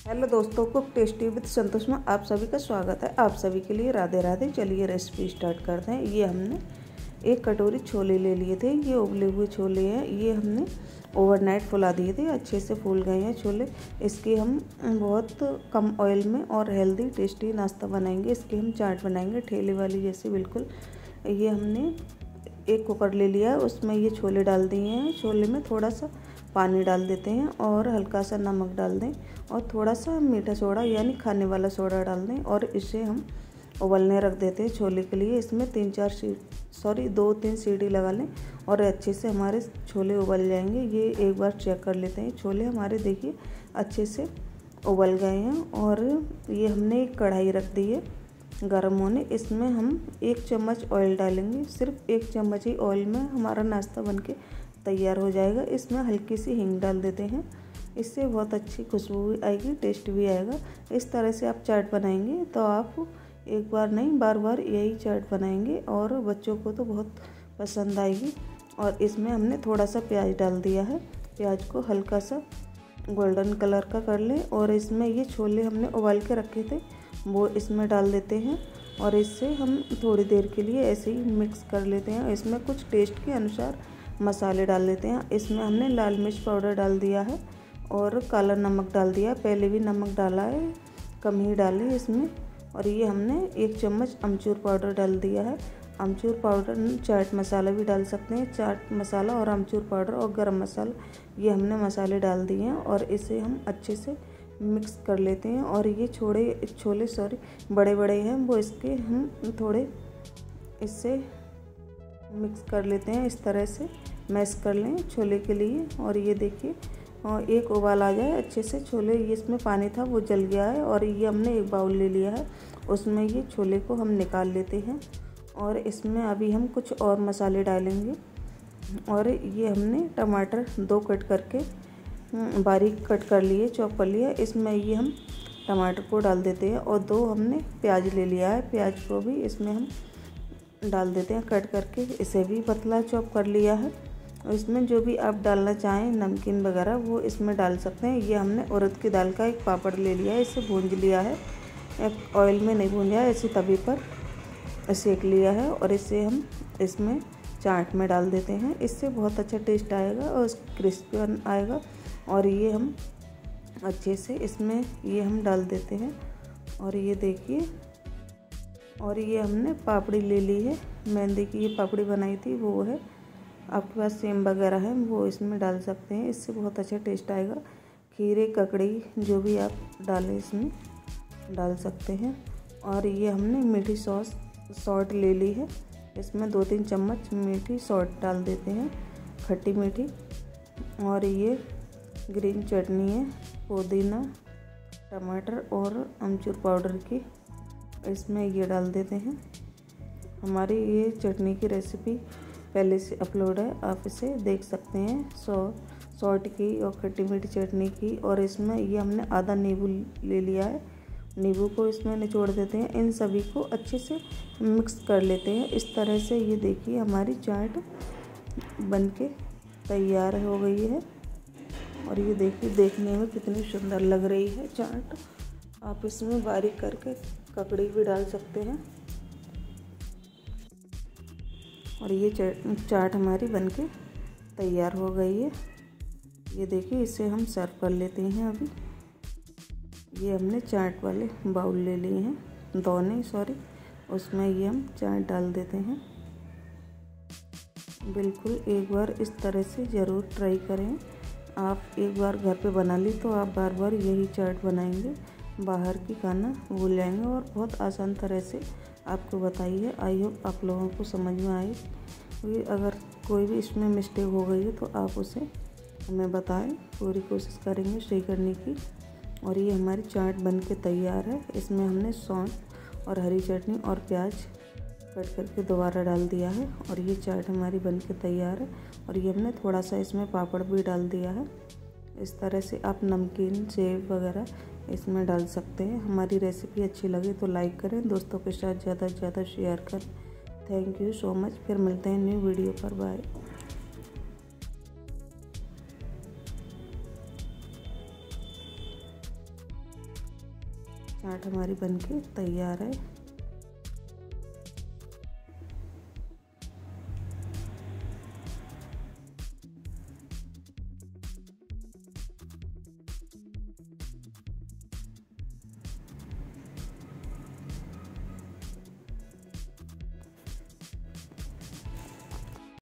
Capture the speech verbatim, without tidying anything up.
Hello दोस्तों, cook tasty with संतोष में आप सभी का स्वागत है। आप सभी के लिए राधे राधे। चलिए रेसिपी स्टार्ट करते हैं। ये हमने एक कटोरी छोले ले लिए थे। ये उबले हुए छोले हैं। ये हमने ओवरनाइट फुला दिए थे, अच्छे से फूल गए हैं छोले। इसके हम बहुत कम ऑयल में और हेल्दी टेस्टी नाश्ता बनाएंगे। इसके हम चाट बनाएंगे ठेले वाली जैसे बिल्कुल। ये हमने एक कुकर ले लिया है, उसमें ये छोले डाल दिए हैं। छोले में थोड़ा सा पानी डाल देते हैं और हल्का सा नमक डाल दें और थोड़ा सा मीठा सोडा यानी खाने वाला सोडा डाल दें और इसे हम उबलने रख देते हैं छोले के लिए। इसमें तीन चार सी सॉरी दो तीन सीटी लगा लें और अच्छे से हमारे छोले उबल जाएंगे। ये एक बार चेक कर लेते हैं। छोले हमारे देखिए अच्छे से उबल गए हैं और ये हमने एक कढ़ाई रख दी है गर्म होने। इसमें हम एक चम्मच ऑयल डालेंगे। सिर्फ एक चम्मच ही ऑयल में हमारा नाश्ता बनके तैयार हो जाएगा। इसमें हल्की सी हींग डाल देते हैं, इससे बहुत अच्छी खुशबू भी आएगी, टेस्ट भी आएगा। इस तरह से आप चाट बनाएंगे तो आप एक बार नहीं बार बार यही चाट बनाएंगे और बच्चों को तो बहुत पसंद आएगी। और इसमें हमने थोड़ा सा प्याज डाल दिया है। प्याज को हल्का सा गोल्डन कलर का कर लें और इसमें ये छोले हमने उबाल के रखे थे वो इसमें डाल देते हैं और इससे हम थोड़ी देर के लिए ऐसे ही मिक्स कर लेते हैं। इसमें कुछ टेस्ट के अनुसार मसाले डाल लेते हैं। इसमें हमने लाल मिर्च पाउडर डाल दिया है और काला नमक डाल दिया है। पहले भी नमक डाला है, कम ही डालें इसमें। और ये हमने एक चम्मच अमचूर पाउडर डाल दिया है। अमचूर पाउडर चाट मसाला भी डाल सकते हैं। चाट मसाला और अमचूर पाउडर और गरम मसाला ये हमने मसाले डाल दिए हैं और इसे हम अच्छे से मिक्स कर लेते हैं। और ये छोड़े छोले सॉरी बड़े बड़े हैं वो इसके हम थोड़े इससे मिक्स कर लेते हैं। इस तरह से मैश कर लें छोले के लिए। और ये देखिए और एक उबाल आ जाए अच्छे से छोले, ये इसमें पानी था वो जल गया है और ये हमने एक बाउल ले लिया है, उसमें ये छोले को हम निकाल लेते हैं। और इसमें अभी हम कुछ और मसाले डालेंगे। और ये हमने टमाटर दो कट करके बारीक कट कर लिए, चॉप कर लिया। इसमें ये हम टमाटर को डाल देते हैं और दो हमने प्याज ले लिया है, प्याज को भी इसमें हम डाल देते हैं कट करके। इसे भी पतला चॉप कर लिया है। और इसमें जो भी आप डालना चाहें नमकीन वगैरह वो इसमें डाल सकते हैं। ये हमने उड़द की दाल का एक पापड़ ले लिया है, इसे भूंज लिया है, एक ऑयल में नहीं भूंजा है, ऐसी तवे पर सेक लिया है। और इसे हम इसमें चाट में डाल देते हैं। इससे बहुत अच्छा टेस्ट आएगा और क्रिस्पी आएगा। और ये हम अच्छे से इसमें ये हम डाल देते हैं। और ये देखिए और ये हमने पापड़ी ले ली है, मेहंदी की ये पापड़ी बनाई थी वो है। आपके पास सेम वगैरह है वो इसमें डाल सकते हैं, इससे बहुत अच्छा टेस्ट आएगा। खीरे ककड़ी जो भी आप डालें इसमें डाल सकते हैं। और ये हमने मीठी सॉस सॉल्ट ले ली है, इसमें दो तीन चम्मच मीठी सॉल्ट डाल देते हैं, खट्टी मीठी। और ये ग्रीन चटनी है, पुदीना टमाटर और अमचूर पाउडर की, इसमें ये डाल देते हैं। हमारी ये चटनी की रेसिपी पहले से अपलोड है, आप इसे देख सकते हैं। सौ सॉल्ट की और खट्टी मीठी चटनी की। और इसमें ये हमने आधा नींबू ले लिया है, नींबू को इसमें निचोड़ देते हैं। इन सभी को अच्छे से मिक्स कर लेते हैं। इस तरह से ये देखिए हमारी चाट बनके तैयार हो गई है। और ये देखिए देखने में कितनी सुंदर लग रही है चाट। आप इसमें बारीक करके ककड़ी भी डाल सकते हैं। और ये चाट हमारी बनके तैयार हो गई है। ये देखिए इसे हम सर्व कर लेते हैं। अभी ये हमने चाट वाले बाउल ले लिए हैं दोने सॉरी, उसमें ये हम चाट डाल देते हैं। बिल्कुल एक बार इस तरह से ज़रूर ट्राई करें। आप एक बार घर पे बना ली तो आप बार बार यही चाट बनाएंगे, बाहर की खाना भूल जाएंगे। और बहुत आसान तरह से आपको बताई है। आई होप आप लोगों को समझ में आई। अगर कोई भी इसमें मिस्टेक हो गई है तो आप उसे हमें बताएं, पूरी कोशिश करेंगे सही करने की। और ये हमारी चाट बनके तैयार है। इसमें हमने सौंठ और हरी चटनी और प्याज कट करके दोबारा डाल दिया है। और ये चाट हमारी बनके तैयार है। और ये हमने थोड़ा सा इसमें पापड़ भी डाल दिया है। इस तरह से आप नमकीन सेव वगैरह इसमें डाल सकते हैं। हमारी रेसिपी अच्छी लगे तो लाइक करें, दोस्तों के साथ ज़्यादा से ज़्यादा शेयर करें। Thank you so much. फिर मिलते हैं न्यू वीडियो पर। बाय। चाट हमारी बनके तैयार है।